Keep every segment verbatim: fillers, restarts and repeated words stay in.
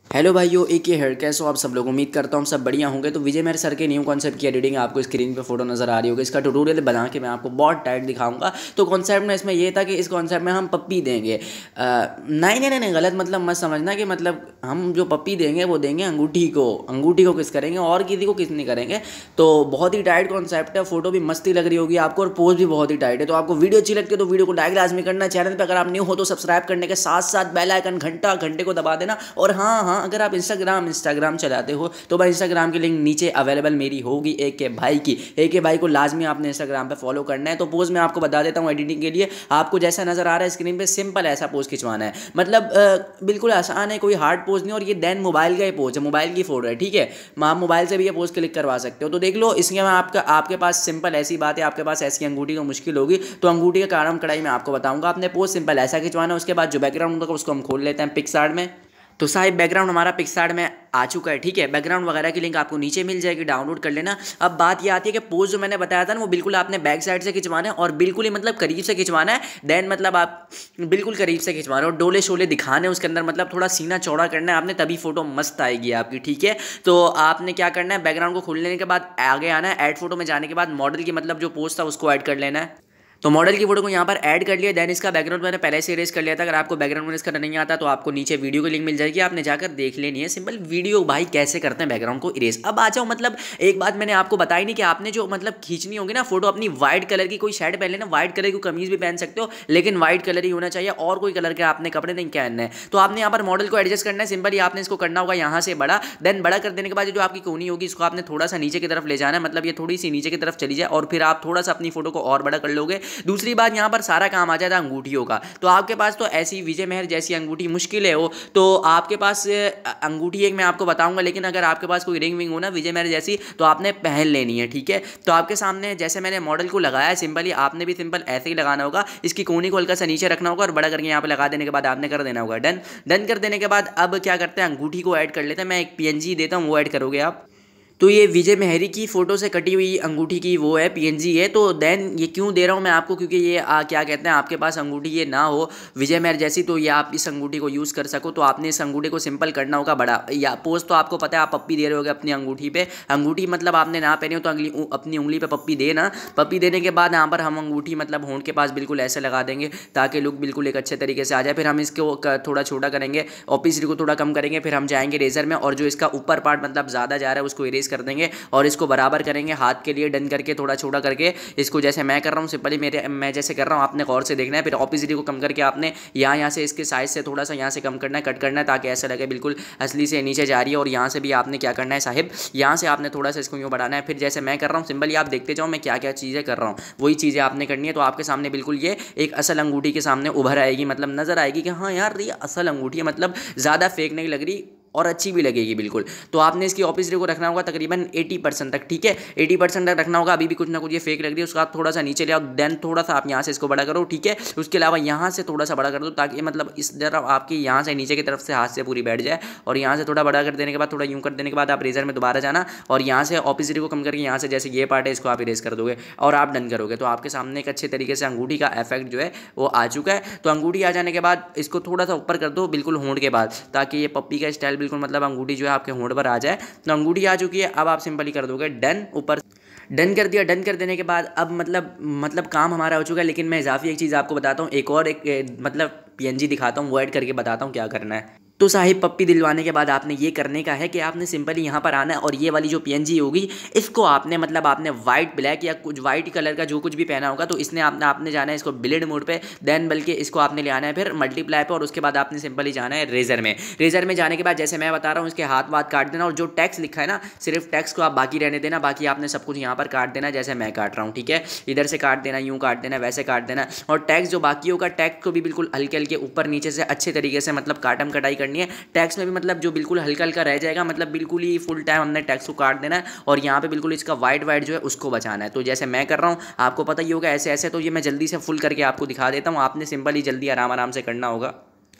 Hello भाइयों, एक ये हेयर कैसे हो आप सब लोग। उम्मीद करता हूँ सब बढ़िया होंगे। तो विजय मेहर सर के न्यू कॉन्सेप्ट की एडिटिंग आपको स्क्रीन पे फोटो नजर आ रही होगी। इसका ट्यूटोरियल बना के मैं आपको बहुत टाइट दिखाऊंगा। तो कॉन्सेप्ट में इसमें ये था कि इस कॉन्सेप्ट में हम पप्पी देंगे। अ, नहीं नहीं नहीं नहीं, गलत मतलब मत समझना कि मतलब हम जो पप्पी देंगे वो देंगे अंगूठी को। अंगूठी को किस करेंगे और किसी को किस नहीं करेंगे। तो बहुत ही टाइट कॉन्सेप्ट है। फोटो भी मस्ती लग रही होगी आपको और पोज भी बहुत ही टाइट है। तो आपको वीडियो अच्छी लगती है तो वीडियो को लाइक लाजमी करना। चैनल पर अगर आप न्यू हो तो सब्सक्राइब करने के साथ साथ बेल आइकन घंटा घंटे को दबा देना। और हाँ हाँ, अगर आप इंस्टाग्राम इंस्टाग्राम चलाते हो तो भाई इंस्टाग्राम की लिंक नीचे अवेलेबल मेरी होगी ए के भाई की। ए के भाई को लाजमी आपने इंस्टाग्राम पे फॉलो करना है। तो पोज मैं आपको बता देता हूँ एडिटिंग के लिए आपको जैसा नजर आ रहा है स्क्रीन पे सिंपल ऐसा पोज खिंचवाना है। मतलब अ, बिल्कुल आसान है, कोई हार्ड पोज नहीं। और ये देन मोबाइल का ही पोज है, मोबाइल की फोटो है, ठीक है। आप मोबाइल से भी ये पोज क्लिक करवा सकते हो। तो देख लो इसके में आपका आपके पास सिंपल ऐसी बात है, आपके पास ऐसी अंगूठी तो मुश्किल होगी। तो अंगूठी का कारण कड़ाई में आपको बताऊंगा। आपने पोज सिंपल ऐसा खिंचवाना है। उसके बाद जो बैकग्राउंड होगा उसको हम खोल लेते हैं पिक्सार्ट में। तो साहिब बैकग्राउंड हमारा पिक्सार्ट में आ चुका है, ठीक है। बैकग्राउंड वगैरह की लिंक आपको नीचे मिल जाएगी, डाउनलोड कर लेना। अब बात ये आती है कि पोज जो मैंने बताया था ना वो बिल्कुल आपने बैक साइड से खिंचवाना है और बिल्कुल ही मतलब करीब से खिंचवाना है। देन मतलब आप बिल्कुल करीब से खिंचवाना है और डोले शोले दिखाने उसके अंदर, मतलब थोड़ा सीना चौड़ा करना है आपने, तभी फोटो मस्त आएगी आपकी, ठीक है। तो आपने क्या करना है, बैकग्राउंड को खोल लेने के बाद आगे आना है, ऐड फोटो में जाने के बाद मॉडल की मतलब जो पोज था उसको ऐड कर लेना है। तो मॉडल की फोटो को यहाँ पर ऐड कर लिया। देन इसका बैकग्राउंड मैंने पहले से इरेज कर लिया था। अगर आपको बैकग्राउंड इरेज करना नहीं आता तो आपको नीचे वीडियो की लिंक मिल जाएगी, आपने जाकर देख लेनी है। सिंपल वीडियो भाई कैसे करते हैं बैकग्राउंड को इरेज। अब आ जाओ, मतलब एक बात मैंने आपको बताई नहीं कि आपने जो मतलब खींचनी होगी ना फोटो अपनी, व्हाइट कलर की कोई शर्ट पहन लेना, व्हाइट कलर की कमीज भी पहन सकते हो लेकिन व्हाइट कलर ही होना चाहिए और कोई कलर के आपने कपड़े नहीं पहनने हैं। तो आपने यहाँ पर मॉडल को एडजस्ट करना है। सिंपल ही आपने इसको करना होगा यहाँ से बड़ा। देन बड़ा कर देने के बाद जो आपकी कोनी होगी इसको आपने थोड़ा सा नीचे की तरफ ले जाना है, मतलब ये थोड़ी सी नीचे की तरफ चली जाए और फिर आप थोड़ा सा अपनी फोटो को और बड़ा कर लोगे। दूसरी बात, यहाँ पर सारा काम आ जाता है अंगूठियों का। तो आपके पास तो ऐसी विजय मेहर जैसी अंगूठी मुश्किल है हो, तो आपके पास अंगूठी एक मैं आपको बताऊंगा। लेकिन अगर आपके पास कोई रिंग विंग हो ना विजय मेहर जैसी तो आपने पहन लेनी है, ठीक है। तो आपके सामने जैसे मैंने मॉडल को लगाया है सिंपली आपने भी सिंपल ऐसे ही लगाना होगा। इसकी कोनी को हल्का सा नीचे रखना होगा और बड़ा करके यहाँ पे लगा देने के बाद आपने कर देना होगा डन। डन कर देने के बाद अब क्या करते हैं, अंगूठी को ऐड कर लेते हैं। मैं एक पीएनजी देता हूँ, वो ऐड करोगे आप। तो ये विजय मेहरी की फोटो से कटी हुई अंगूठी की वो है, पीएनजी है। तो देन ये क्यों दे रहा हूँ मैं आपको, क्योंकि ये आ, क्या कहते हैं, आपके पास अंगूठी ये ना हो विजय मेहर जैसी तो ये आप इस अंगूठी को यूज़ कर सको। तो आपने इस अंगूठी को सिंपल करना होगा बड़ा। या पोज तो आपको पता है, आप पप्पी दे रहे होगे अपनी अंगूठी पे। अंगूठी मतलब आपने ना पहनी हो तो अगली अपनी उंगली पे पप्पी देना। पप्पी देने के बाद यहाँ पर हम अंगूठी मतलब होंठ के पास बिल्कुल ऐसे लगा देंगे ताकि लुक बिल्कुल एक अच्छे तरीके से आ जाए। फिर हम इसको थोड़ा छोटा करेंगे, ओपेसिटी को थोड़ा कम करेंगे। फिर हम जाएंगे रेजर में और जो इसका ऊपर पार्ट मतलब ज़्यादा जा रहा है उसको इरेज कर देंगे और इसको बराबर करेंगे हाथ के लिए। डन करके थोड़ा छोटा करके इसको जैसे मैं कर रहा हूँ सिंपली मेरे मैं जैसे कर रहा हूँ आपने गौर से देखना है। फिर ऑपोजिटी को कम करके आपने यहाँ यहाँ से इसके साइज से थोड़ा सा यहाँ से कम करना है, कट करना है ताकि ऐसा लगे बिल्कुल असली से नीचे जा रही है। और यहाँ से भी आपने क्या करना है साहिब, यहाँ से आपने थोड़ा सा इसको यूँ बढ़ाना है। फिर जैसे मैं कर रहा हूँ सिंपली आप देखते जाओ मैं क्या क्या चीज़ें कर रहा हूँ, वही चीज़ें आपने करनी है। तो आपके सामने बिल्कुल ये एक असल अंगूठी के सामने उभर आएगी, मतलब नजर आएगी कि हाँ यार ये असल अंगूठी है, मतलब ज़्यादा फेक नहीं लग रही और अच्छी भी लगेगी बिल्कुल। तो आपने इसकी ऑपोजिट को रखना होगा तकरीबन अस्सी परसेंट तक, ठीक है। अस्सी परसेंट तक रखना होगा। अभी भी कुछ ना कुछ ये फेक लग रही है, उसका आप थोड़ा सा नीचे ले आओ। देन थोड़ा सा आप यहाँ से इसको बड़ा करो, ठीक है। उसके अलावा यहाँ से थोड़ा सा बड़ा कर दो ताकि मतलब इस तरफ आपकी यहाँ से नीचे की तरफ से हाथ से पूरी बैठ जाए। और यहाँ से थोड़ा बड़ा कर देने के बाद थोड़ा यूँ कर देने के बाद आप रेजर में दोबारा जाना और यहाँ से ऑपोजिट को कम करके यहाँ से जैसे ये पार्ट है इसको आप इरेज कर दोगे और आप डन करोगे। तो आपके सामने एक अच्छे तरीके से अंगूठी का इफेक्ट जो है वो आ चुका है। तो अंगूठी आ जाने के बाद इसको थोड़ा सा ऊपर कर दो बिल्कुल होंठ के बाद, ताकि ये पप्पी का स्टाइल बिल्कुल मतलब अंगूठी जो है आपके होंठ पर आ जाए। तो अंगूठी आ चुकी है, अब आप सिंपली कर दोगे डन। ऊपर डन कर दिया। डन कर देने के बाद अब मतलब मतलब काम हमारा हो चुका है। लेकिन मैं इजाफी एक चीज़ आपको बताता हूँ, एक और एक ए, मतलब पीएनजी दिखाता हूँ, वो ऐड करके बताता हूँ क्या करना है। तो साहिब पप्पी दिलवाने के बाद आपने ये करने का है कि आपने सिंपली यहाँ पर आना है और ये वाली जो पीएनजी होगी इसको आपने मतलब आपने वाइट ब्लैक या कुछ वाइट कलर का जो कुछ भी पहना होगा तो इसने आपने आपने जाना है इसको ब्लेड मोड पे। देन बल्कि इसको आपने ले आना है फिर मल्टीप्लाई पे और उसके बाद आपने सिंपली जाना है रेजर में। रेजर में जाने के बाद जैसे मैं बता रहा हूँ इसके हाथ वाथ काट देना और जो टैक्स लिखा है ना सिर्फ टैक्स को आप बाकी रहने देना, बाकी आपने सब कुछ यहाँ पर काट देना जैसे मैं काट रहा हूँ, ठीक है। इधर से काट देना, यूँ काट देना, वैसे काट देना। और टैक्स जो बाकी होगा टैक्स को भी बिल्कुल हल्के हल्के ऊपर नीचे से अच्छे तरीके से मतलब काटम कटाई करनी है। टैक्स में मतलब जो बिल्कुल हल्का हल्का रह जाएगा मतलब बिल्कुल ही फुल टाइम हमने टैक्स को काट देना है और यहाँ पे बिल्कुल इसका वाइट वाइट जो है उसको बचाना है। तो जैसे मैं कर रहा हूँ आपको पता ही होगा ऐसे ऐसे। तो ये मैं जल्दी से फुल करके आपको दिखा देता हूँ, आपने सिंपल ही जल्दी आराम आराम से करना होगा।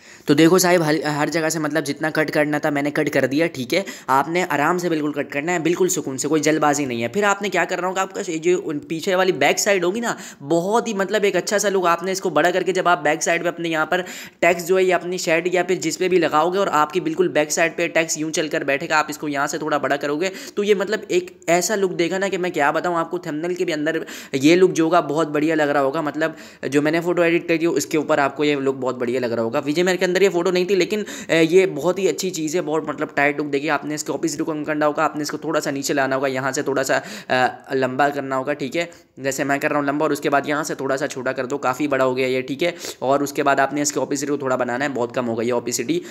तो देखो साहिब, हर हर जगह से मतलब जितना कट करना था मैंने कट कर दिया, ठीक है। आपने आराम से बिल्कुल कट करना है, बिल्कुल सुकून से, कोई जल्दबाजी नहीं है। फिर आपने क्या करना होगा, आपका ये जो उन पीछे वाली बैक साइड होगी ना, बहुत ही मतलब एक अच्छा सा लुक, आपने इसको बड़ा करके जब आप बैक साइड पे अपने यहाँ पर टैक्स जो है ये अपनी शर्ट या फिर जिस पे भी लगाओगे और आपकी बिल्कुल बैक साइड पे टैक्स यूँ चल कर बैठेगा, आप इसको यहाँ से थोड़ा बड़ा करोगे तो ये मतलब एक ऐसा लुक देगा ना कि मैं क्या बताऊँ आपको। थंबनेल के भी अंदर ये लुक जो होगा बहुत बढ़िया लग रहा होगा, मतलब जो मैंने फोटो एडिट करी है उसके ऊपर आपको ये लुक बहुत बढ़िया लग रहा होगा। विजय मेरे के अंदर ये फोटो नहीं थी, लेकिन ये बहुत ही अच्छी चीज़ है, बहुत मतलब टाइट लुक। देखिए आपने इसके ऑपोजिट को कम करना होगा, आपने इसको थोड़ा सा नीचे लाना होगा, यहाँ से थोड़ा सा लंबा करना होगा, ठीक है, जैसे मैं कर रहा हूँ लंबा, और उसके बाद यहाँ से थोड़ा सा छोटा कर दो, काफ़ी बड़ा हो गया ये, ठीक है। और उसके बाद आपने इसके ऑपोजिट को थोड़ा बनाना है, बहुत कम हो गई है ऑपोसिटी,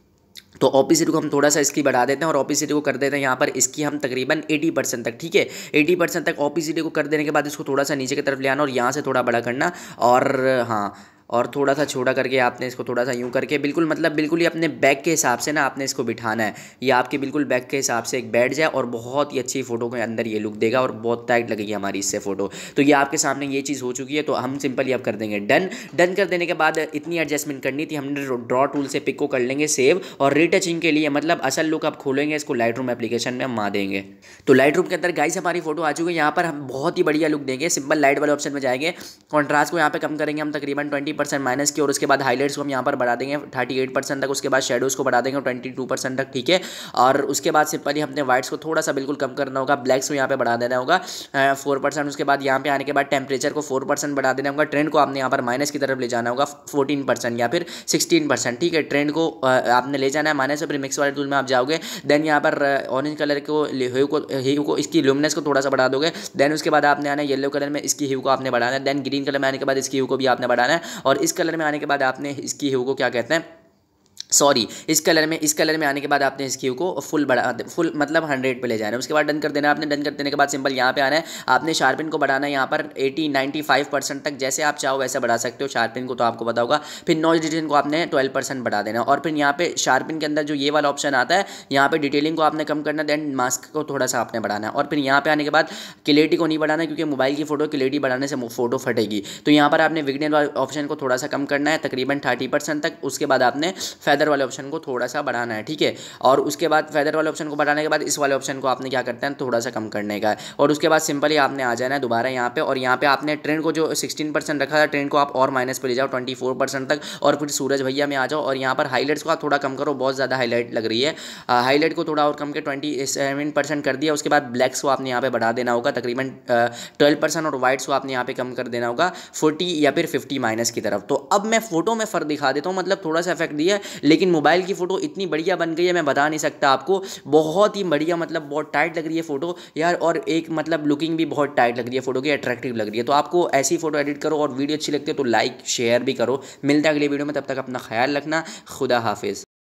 तो ऑपोसिटी को हम थोड़ा सा इसकी बढ़ा देते हैं और ऑपोसिटी को कर देते हैं यहाँ पर इसकी हम तकरीबन अस्सी परसेंट तक, ठीक है। अस्सी परसेंट तक ऑपोसिटी को कर देने के बाद इसको थोड़ा सा नीचे की तरफ ले आना और यहाँ से थोड़ा बड़ा करना, और हाँ, और थोड़ा सा छोटा करके आपने इसको थोड़ा सा यूँ करके बिल्कुल मतलब बिल्कुल ही अपने बैक के हिसाब से ना आपने इसको बिठाना है, ये आपके बिल्कुल बैक के हिसाब से एक बैठ जाए और बहुत ही अच्छी फ़ोटो के अंदर ये लुक देगा और बहुत टाइट लगेगी हमारी इससे फ़ोटो। तो ये आपके सामने ये चीज़ हो चुकी है, तो हम सिंपली अब कर देंगे डन। डन कर देने के बाद इतनी एडजस्टमेंट करनी थी, हमने ड्रॉ टूल से पिक को कर लेंगे सेव, और रीटचिंग के लिए मतलब असल लुक आप खोलेंगे इसको लाइट रूम एप्लीकेशन में हम आ देंगे। तो लाइट रूम के अंदर गाइस हमारी फोटो आ चुकी है, यहाँ पर हम बहुत ही बढ़िया लुक देंगे। सिंपल लाइट वाले ऑप्शन में जाएंगे, कॉन्ट्रास्ट को यहाँ पे कम करेंगे हम तकरीबन ट्वेंटी परसेंट माइनस की, और उसके बाद हाइलाइट्स को हम यहाँ पर बढ़ा देंगे थर्टी एट परसेंट तक, उसके बाद शेडोज़ को बढ़ा देंगे ट्वेंटी टू परसेंट तक, ठीक है। और उसके बाद सिंपली हमने वाइट्स को थोड़ा सा बिल्कुल कम करना होगा, ब्लैक्स को यहाँ पे बढ़ा देना होगा फोर परसेंट। उसके बाद यहाँ पे आने के बाद टेम्परेचर को फोर परसेंट बढ़ा देना होगा, ट्रेंड को आपने यहाँ पर माइनस की तरफ ले जाना होगा फोर्टीन परसेंट या फिर सिक्सटीन परसेंट, ठीक है। ट्रेंड को आपने ले जाना है माइनस से, फिर मिक्स वाले टूल में आप जाओगे, देन यहाँ पर ऑरेंज कलर को ह्यू को ह्यू को इसकी लुमिनेंस को थोड़ा सा बढ़ा दोगे, देन उसके बाद आपने आना है येलो कलर में, इसकी ह्यू को आपने बढ़ाना है, देन ग्रीन कलर में आने के बाद इसकी ह्यू को भी आपने बढ़ाना है, और इस कलर में आने के बाद आपने इसकी ह्यू को क्या कहते हैं, सॉरी इस कलर में इस कलर में आने के बाद आपने इस क्यू को फुल बढ़ा फुल मतलब हंड्रेड पे ले जाना है। उसके बाद डन कर देना आपने। डन कर देने के बाद सिंपल यहाँ पे आना है, आपने शार्पिन को बढ़ाना है यहाँ पर एटी नाइन्टी फाइव परसेंट तक, जैसे आप चाहो वैसे बढ़ा सकते हो शार्पिन को, तो आपको पता होगा। फिर नॉइज डिटेलिंग को आपने ट्वेल्व परसेंट बढ़ा देना, और फिर यहाँ पे शार्पिन के अंदर जो ये वाला ऑप्शन आता है यहाँ पे डिटेलिंग को आपने कम करना, देन मास्क को थोड़ा सा आपने बढ़ाना है, और फिर यहाँ पे आने के बाद क्लियरिटी को नहीं बढ़ाना क्योंकि मोबाइल की फोटो क्लियरिटी बढ़ाने से फोटो फटेगी। तो यहाँ पर आपने विगनेट वाले ऑप्शन को थोड़ा सा कम करना है तकरीबन थर्टी परसेंट तक, उसके बाद आपने फेदर वाले ऑप्शन को थोड़ा सा बढ़ाना है, ठीक है। और उसके बाद फेदर वाले ऑप्शन को बढ़ाने के बाद इस वाले ऑप्शन को आपने क्या करते हैं थोड़ा सा कम करने का है, और उसके बाद सिंपली आपने आ जाना है दोबारा यहाँ पे, और यहाँ पे आपने ट्रेंड को जो सिक्सटीन परसेंट रखा था ट्रेंड को आप और माइनस पे ले जाओ ट्वेंटी फोर परसेंट तक, और फिर सूरज भैया में आ जाओ, और यहाँ पर हाईलाइट्स को आप थोड़ा कम करो, बहुत ज़्यादा हाईलाइट लग रही है, हाईलाइट को थोड़ा और कम के ट्वेंटी सेवन परसेंट कर दिया। उसके बाद ब्लैक्स को आपने यहाँ पे बढ़ा देना होगा तकरीबन ट्वेल्व परसेंट, और वाइट्स को आपने यहाँ पे कम कर देना होगा फोर्टी या फिर फिफ्टी माइनस की तरफ। तो अब मैं फोटो में फ़र्क दिखा देता हूँ, मतलब थोड़ा सा इफेक्ट दिया है, लेकिन मोबाइल की फ़ोटो इतनी बढ़िया बन गई है मैं बता नहीं सकता आपको, बहुत ही बढ़िया, मतलब बहुत टाइट लग रही है फोटो यार, और एक मतलब लुकिंग भी बहुत टाइट लग रही है फोटो की, अट्रैक्टिव लग रही है। तो आपको ऐसी फोटो एडिट करो, और वीडियो अच्छी लगती है तो लाइक शेयर भी करो। मिलता है अगली वीडियो में, तब तक अपना ख्याल रखना, खुदा हाफिज़।